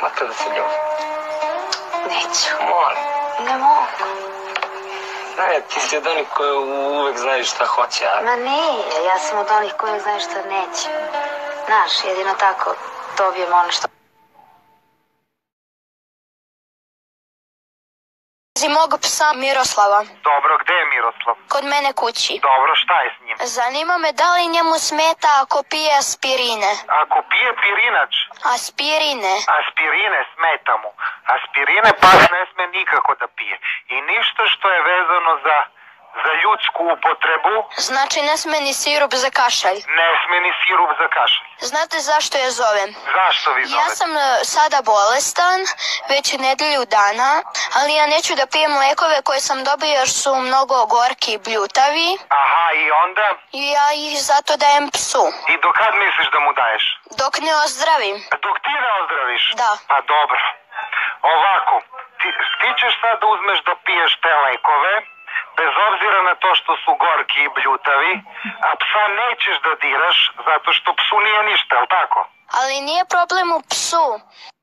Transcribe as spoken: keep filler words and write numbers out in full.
Makar da se ljubi. Neću. Molim. Ne mogu. Ne, ti si od onih koji uvek znaju šta hoće, a... Ma nije, ja sam od onih koji znaju šta neće. Znaš, jedino tako dobijem ono što... Mog psa Miroslava. Dobro, gde je Miroslav? Kod mene kući. Dobro, šta je s njim? Zanima me da li njemu smeta ako pije aspirine. Ako pije pirinač, Aspirine. aspirine smeta mu. Aspirine pas ne sme nikako da pije. I ništa što je vezano za, za ljudsku upotrebu. Znači ne sme ni sirup za kašalj. Ne sme ni sirup za kašalj. Znate zašto je zovem? Zašto vi zovete? Ja sam e, sada bolestan, već nedelju dana, ali ja neću da pijem lekove koje sam dobio jer su mnogo gorki i bljutavi. Aha, i onda? I ja ih zato dajem psu. I do kad misliš da mu daješ? Dok ne ozdravim. Dok ti ne ozdraviš? Da. Pa dobro. Ovako, ti, ti ćeš sad da uzmeš da piješ te lekove, bez obzira na to što su gorki i bljutavi, a psa nećeš da diraš zato što psu nije ništa, jel tako? Ali nije problem u psu.